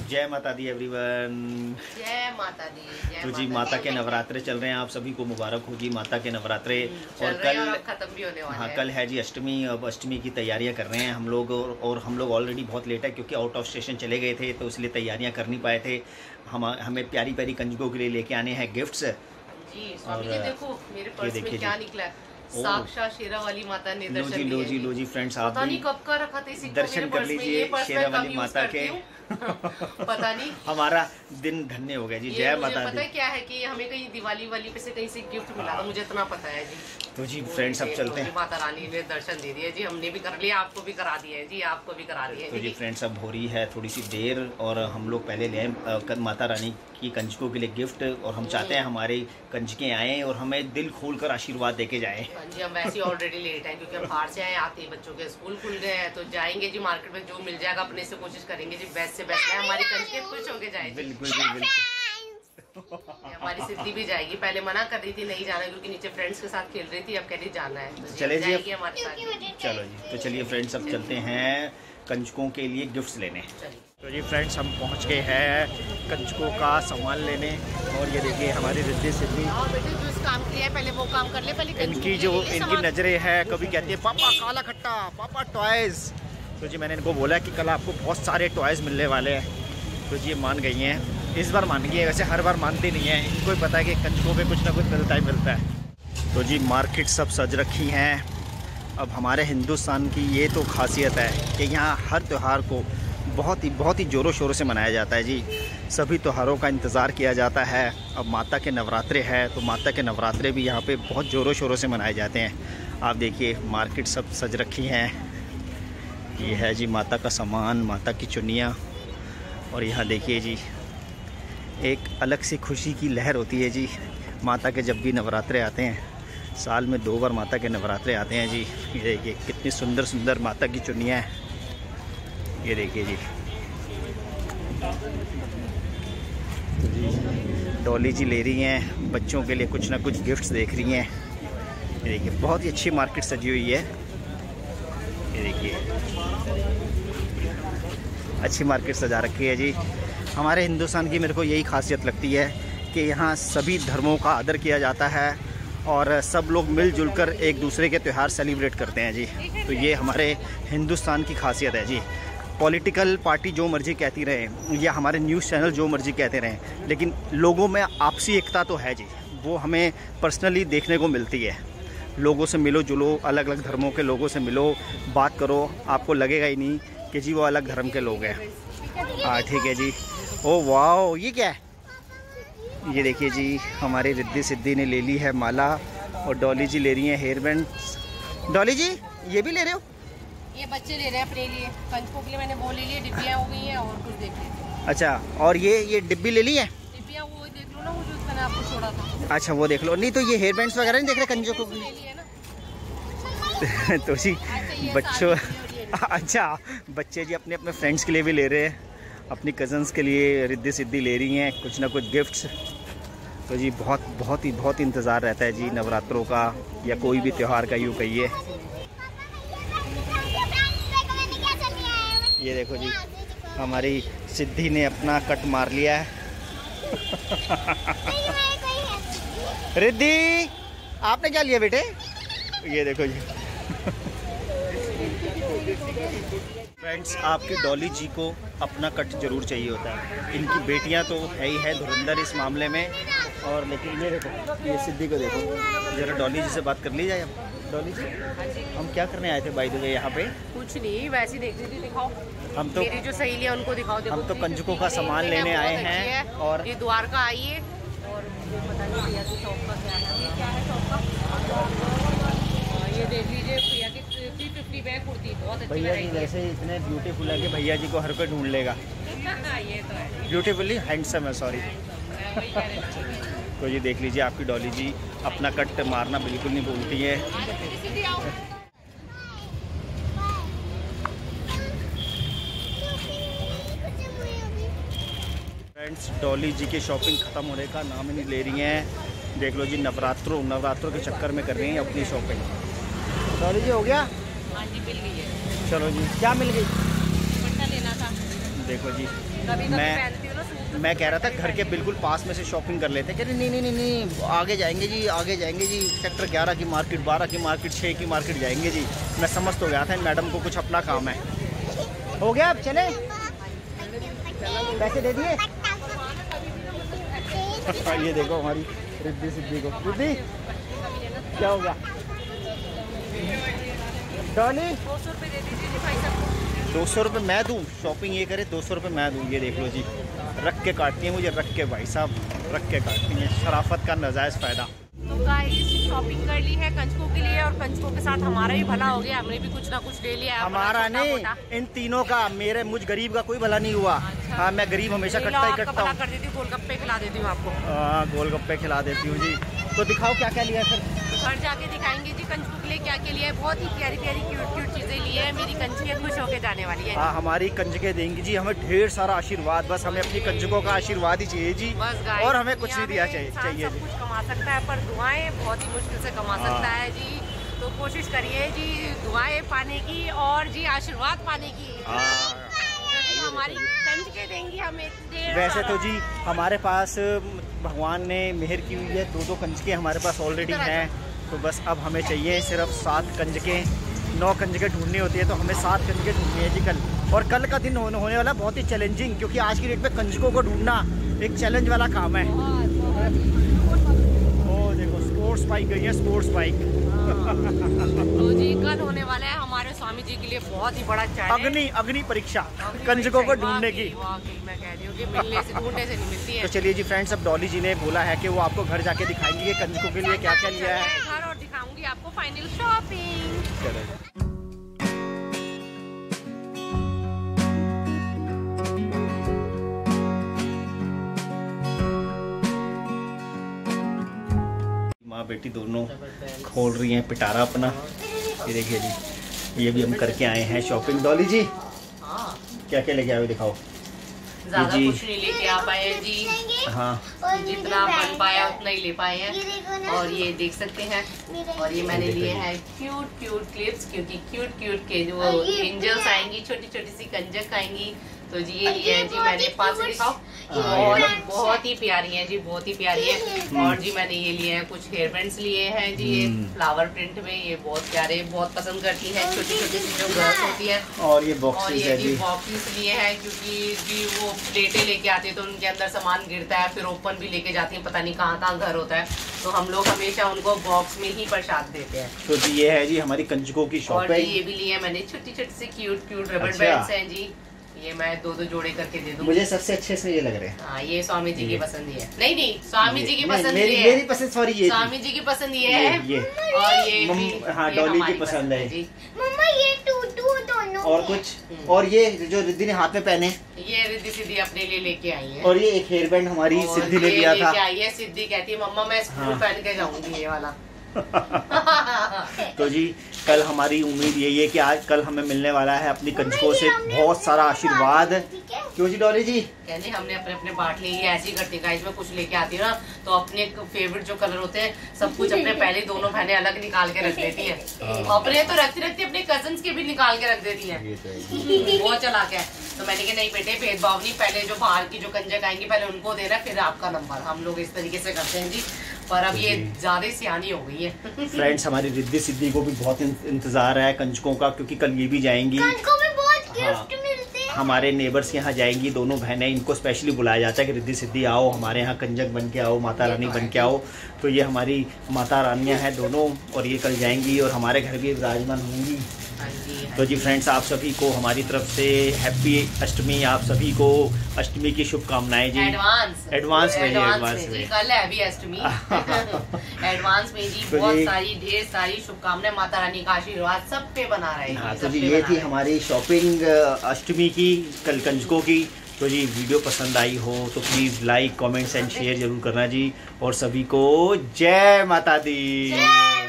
जय माता दी एवरीवन। जय माता दी। तो जी माता के नवरात्रे चल रहे हैं, आप सभी को मुबारक हो जी माता के नवरात्रे। और कल खत्म भी होने वाले हैं। कल है जी अष्टमी। अब अष्टमी की तैयारियां कर रहे हैं हम लोग, और हम लोग ऑलरेडी बहुत लेट है क्योंकि आउट ऑफ स्टेशन चले गए थे, तो इसलिए तैयारियां कर नहीं पाए थे। हमें प्यारी प्यारी कंजकों के लिए लेके आने हैं गिफ्ट्स जी। स्वामी जी देखो मेरे पर्स में क्या निकला। साक्षात शेरा वाली माता ने दर्शन दिए। लो जी फ्रेंड्स, आप पता नहीं कब का रखा था इसी दर्शन कर लीजिए शेरा वाली माता के। पता नहीं हमारा दिन धन्य हो गया जी। जय माता दी। पता है क्या है कि हमें कहीं दिवाली वाली पे से कहीं से गिफ्ट मिला था, मुझे इतना पता है जी। तो जी फ्रेंड्स अब चलते हैं। माता रानी ने दर्शन दे दिए जी, हमने भी कर लिया, आपको भी करा दिया है जी, आपको भी करा दिया है। तो जी फ्रेंड्स अब हो रही है थोड़ी सी देर, और हम लोग पहले ले आए माता रानी की कंजकों के लिए गिफ्ट, और हम चाहते हैं हमारे कंजकें आए और हमें दिल खोलकर आशीर्वाद देके जाएं। जी हम वैसे ऑलरेडी लेट हैं क्योंकि हम बाहर से आए, आते ही बच्चों के स्कूल खुल गए हैं, तो जाएंगे जी मार्केट में, जो मिल जाएगा अपने से कोशिश करेंगे जी बेस्ट से बेस्ट है, हमारी कंजकें खुश होके जाए। बिल्कुल जी बिल्कुल। हमारी सिद्धि भी जाएगी। पहले मना कर रही थी नहीं जाना क्योंकि नीचे फ्रेंड्स के साथ खेल रही थी, अब कह रही जाना है, तो चले जी हमारे साथ। चलो जी, तो चलिए फ्रेंड्स अब चलते हैं कंजकों के लिए गिफ्ट्स लेने। तो जी फ्रेंड्स हम पहुंच गए हैं कंजकों का सामान लेने, और ये देखिए हमारी रिद्धि सिद्धि जिस काम के लिए पहले वो काम कर ले, पहले इनकी जो इनकी नजरें है, कभी कहती है पापा काला खट्टा, पापा टॉयज। तो जी मैंने इनको बोला कि कल आपको बहुत सारे टॉयज मिलने वाले हैं, तो जी ये मान गई हैं। इस बार मान गई है, वैसे हर बार मानती नहीं है, इनको ही पता है कि कंजकों पे कुछ ना कुछ मिलता ही मिलता है। तो जी मार्केट सब सज रखी हैं। अब हमारे हिंदुस्तान की ये तो खासियत है कि यहाँ हर त्यौहार को बहुत ही ज़ोरों शोरों से मनाया जाता है जी। सभी त्योहारों का इंतज़ार किया जाता है। अब माता के नवरात्रे हैं, तो माता के नवरात्रे भी यहाँ पे बहुत ज़ोरों शोरों से मनाए जाते हैं। आप देखिए मार्केट सब सज रखी हैं। ये है जी माता का सामान, माता की चुन्नियाँ, और यहाँ देखिए जी एक अलग सी खुशी की लहर होती है जी माता के जब भी नवरात्रे आते हैं। साल में 2 बार माता के नवरात्रे आते हैं जी। ये देखिए कितनी सुंदर सुंदर माता की चुन्नियाँ हैं, ये देखिए जी। डॉली जी ले रही हैं बच्चों के लिए कुछ ना कुछ गिफ्ट्स देख रही हैं। ये देखिए बहुत ही अच्छी मार्केट सजी हुई है, ये देखिए अच्छी मार्केट सजा रखी है जी। हमारे हिंदुस्तान की मेरे को यही खासियत लगती है कि यहाँ सभी धर्मों का आदर किया जाता है और सब लोग मिलजुल कर एक दूसरे के त्यौहार सेलिब्रेट करते हैं जी। तो ये हमारे हिंदुस्तान की खासियत है जी। पॉलिटिकल पार्टी जो मर्जी कहती रहे या हमारे न्यूज़ चैनल जो मर्जी कहते रहें, लेकिन लोगों में आपसी एकता तो है जी, वो हमें पर्सनली देखने को मिलती है। लोगों से मिलो जुलो, अलग अलग धर्मों के लोगों से मिलो, बात करो, आपको लगेगा ही नहीं कि जी वो अलग धर्म के लोग हैं। हाँ ठीक है जी। ओ वाह, ये क्या है? ये देखिए जी हमारी रिद्धि सिद्धि ने ले ली है माला, और डॉली जी ले रही हैं हेयर बैंड्स। डॉली जी ये भी ले रहे हो? ये बच्चे ले रहे हैं अपने लिए, कंजकों के लिए मैंने वो ले लिए, डिब्बियाँ हो गई हैं और कुछ देख लीजिए। अच्छा, और ये डिब्बी ले ली है? डिब्बियाँ वो देख लो ना, वो जो मैंने आपको छोड़ा था। अच्छा वो देख लो। नहीं तो ये हेयर बैंड्स वगैरह नहीं देख रहे कंजकों के लिए? तो जी बच्चों अच्छा बच्चे जी अपने अपने फ्रेंड्स के लिए भी ले रहे हैं, अपनी कज़न्स के लिए रिद्धि सिद्धि ले रही हैं कुछ ना कुछ गिफ्ट्स। तो जी बहुत इंतज़ार रहता है जी नवरात्रों का, या कोई भी त्यौहार का, यूँ कहिए। ये देखो जी हमारी सिद्धि ने अपना कट मार लिया है। रिद्धि आपने क्या लिया बेटे? ये देखो जी फ्रेंड्स, आपकी डॉली जी को अपना कट जरूर चाहिए होता है। इनकी बेटियां तो है ही है धुरंधर इस मामले में, और लेकिन ये देखो ये सिद्धि को देखो। जरा डॉली जी से बात कर ली जाए। अब डॉली जी हम क्या करने आए थे बाय द वे यहाँ पे? कुछ नहीं, वैसे ही देख लीजिए, दिखाओ हम तो मेरी जो सहेली है उनको दिखाओ। देखो हम तो कंजकों का सामान लेने आए हैं, और ये द्वारका आई है, और ये पता नहीं भैया की शॉप का क्या है, ये क्या है शॉप का, ये देख लीजिए भैया की 350 बैग कुर्ती, बहुत अच्छी भैया जी जैसे इतने ब्यूटीफुल है कि भैया जी को हर कोई ढूंढ लेगा। ये तो है, ब्यूटीफुली हैंडसम है, सॉरी। तो ये देख लीजिए आपकी डॉली जी अपना कट मारना बिल्कुल नहीं भूलती है। फ्रेंड्स डॉली जी की शॉपिंग ख़त्म होने का नाम ही नहीं ले रही हैं। देख लो जी नवरात्रों के चक्कर में कर रही हैं अपनी शॉपिंग। डॉली जी हो गया? हाँ जी मिल गई है। चलो जी, क्या मिल गई? दुपट्टा लेना था। देखो देखो जी, कभी पहनती हूँ ना सूट। मैं कह रहा था घर के बिल्कुल पास में से शॉपिंग कर लेते, कह रहे नहीं नहीं नहीं नहीं आगे जाएंगे जी, आगे जाएंगे जी, सेक्टर 11 की मार्केट, 12 की मार्केट, 6 की मार्केट जाएंगे जी। मैं समझ तो गया था इन मैडम को कुछ अपना काम है। हो गया, अब चले, पैसे दे दिए। ये देखो हमारी रिद्धि सिद्धि को, रिद्धि क्या हो गया डॉली? 200 रुपये दे दीजिए भाई साहब। 200 रुपये मैं दूँ? शॉपिंग ये करे 200 रुपये मैं दूँ। ये देख लो जी, रख के काटती है मुझे, रख के भाई साहब रख के काटती हैं, शराफत का नाजायज़ फ़ायदा। तो गाइस शॉपिंग कर ली है कंजकों के लिए, और कंजकों के साथ हमारा भी भला हो गया, हमने भी कुछ ना कुछ ले लिया। हमारा नहीं, इन तीनों का, मुझ गरीब का कोई भला नहीं हुआ। अच्छा। हाँ, मैं गरीब हमेशा कटता ही कटता हूँ। कर देती हूँ, गोलगप्पे खिला देती हूँ आपको। हाँ, गोलगप्पे खिला देती हूँ जी। तो दिखाओ क्या क्या लिया है फिर। घर जाके दिखाएंगे जी कंजकों के लिए क्या क्या लिया है। बहुत ही प्यारी प्यारी क्यूट क्यूट चीजें ली है, मेरी कंजकें खुश होके जाने वाली है। हाँ, हमारी कंजकें देंगी जी हमें ढेर सारा आशीर्वाद, बस हमें अपनी कंजकों का आशीर्वाद ही चाहिए जी, और हमें कुछ नहीं दिया चाहिए सब कुछ कमा सकता है, पर दुआएं बहुत ही मुश्किल से कमा सकता है जी। तो कोशिश करिए जी दुआएं पाने की और जी आशीर्वाद पाने की। हमारी कंजकें देंगी हमें। वैसे तो जी हमारे पास भगवान ने मेहर की हुई है, 2 कंजकें हमारे पास ऑलरेडी हैं। तो बस अब हमें चाहिए सिर्फ 7 कंजकें, 9 कंजकें ढूंढनी होती है, तो हमें 7 कंजकें ढूंढनी है जी कल। और कल का दिन होने वाला बहुत ही चैलेंजिंग, क्योंकि आज की डेट में कंजकों को ढूंढना एक चैलेंज वाला काम है। ओ देखो स्पोर्ट्स बाइक गई है, स्पोर्ट्स बाइक। तो जी कल होने वाला है हमारे स्वामी जी के लिए बहुत ही बड़ा चैलेंज, अग्नि परीक्षा कंजकों को ढूंढने की। मैं कह रही हूँ कि मिलने से ढूंढने से नहीं मिलती है। तो चलिए जी फ्रेंड्स, अब डॉली जी ने बोला है कि वो आपको घर जाके दिखाएंगे कि कंजकों के लिए क्या क्या लिया है घर, और दिखाऊंगी आपको फाइनल शॉपिंग। माँ बेटी दोनों खोल रही हैं पिटारा अपना। ये देखिए जी, ये भी हम करके आए हैं शॉपिंग। डॉली जी क्या क्या लेके आए दिखाओ। ज्यादा कुछ नहीं लेके आ पाए जी। हाँ, जितना बन पाया उतना ही ले पाए हैं। और ये देख सकते हैं, और ये मैंने लिए हैं क्यूट क्यूट क्लिप्स, क्योंकि क्यूट क्यूट के जो एंजल्स आएंगी, छोटी छोटी सी कंजक आएंगी। तो जी ये लिए है जी मैंने, पास से दिखाओ, बहुत ही प्यारी है जी, बहुत ही प्यारी है। और जी मैंने ये लिए हैं कुछ हेयर बैंड्स लिए हैं जी, ये फ्लावर प्रिंट में, ये बहुत प्यारे, बहुत पसंद करती हैं छोटी छोटी सी जो गर्ल्स होती है। और ये बॉक्सेस है जी, बॉक्सेस लिए हैं, क्योंकि जी वो प्लेटें लेके आते हैं तो उनके अंदर सामान गिरता है, फिर ओपन भी लेके जाती है, पता नहीं कहाँ कहाँ घर होता है, तो हम लोग हमेशा उनको बॉक्स में ही प्रसाद देते हैं। तो जी ये है जी हमारी कंजकों की शॉप है। ये भी लिए मैंने छोटी छोटी सी क्यूट क्यूट रबड़ बैंड्स हैं जी, ये मैं 2-2 जोड़े करके दे दूँ। मुझे सबसे अच्छे से ये लग रहे हैं। हाँ, ये स्वामी जी की पसंद ही है। नहीं स्वामी जी की पसंद ये है, मेरी पसंद, सॉरी ये स्वामी जी की पसंद ये है, और ये हाँ डॉली की पसंद है जी। मम्मा ये टूटू दोनों और कुछ, और ये जो रिद्धि ने हाथ में पहने, ये रिद्धि सिद्धि अपने लिए लेके आई है। और ये एक हेयर बैंड हमारी सिद्धि ने लिया था। ये सिद्धि कहती है मम्मा मैं स्कूल पहन के जाऊंगी ये वाला। तो जी कल हमारी उम्मीद यही है कि आज कल हमें मिलने वाला है अपनी कंजकों से बहुत सारा आशीर्वाद। क्यों जी डॉली जी? कहते हमने अपने अपने बांट लिए, ये ऐसी करती है इसमें कुछ लेके आती है ना, तो अपने फेवरेट जो कलर होते हैं सब कुछ अपने पहले दोनों बहनें अलग निकाल के रख देती है, अपने तो रखती रखती अपने कजन्स के भी निकाल के रख देती है। बहुत चालाक है। तो मैंने कहा नहीं बेटे भेदभाव नहीं, पहले जो बाहर की जो कंजक आएंगी पहले उनको देना, फिर आपका नंबर। हम लोग इस तरीके से करते हैं जी, पर अब ये ज्यादा सियानी हो गई है। फ्रेंड्स हमारी रिद्धि सिद्धि को भी बहुत इंतजार है कंजकों का, क्योंकि कल ये भी जाएंगी। कंजकों में बहुत गिफ्ट मिलते हैं। हमारे नेबर्स के यहाँ जाएंगी दोनों बहनें, इनको स्पेशली बुलाया जाता है कि रिद्धि सिद्धि आओ हमारे यहाँ कंजक बन के आओ, माता रानी बन के आओ। तो ये हमारी माता रानियाँ हैं दोनों, और ये कल जाएंगी और हमारे घर भी विराजमान होंगी। तो जी फ्रेंड्स आप सभी को हमारी तरफ से हैप्पी अष्टमी, आप सभी को अष्टमी की शुभकामनाएं जी। एडवांस में कल है अभी अष्टमी। एडवांस में जी तो बहुत सारी ढेर सारी शुभकामनाएं, माता रानी का आशीर्वाद सब पे बना रहे। हाँ तो जी ये थी हमारी शॉपिंग अष्टमी की, कल कंजकों की। तो जी वीडियो पसंद आई हो तो please like comments and share जरूर करना जी, और सभी को जय माता दी।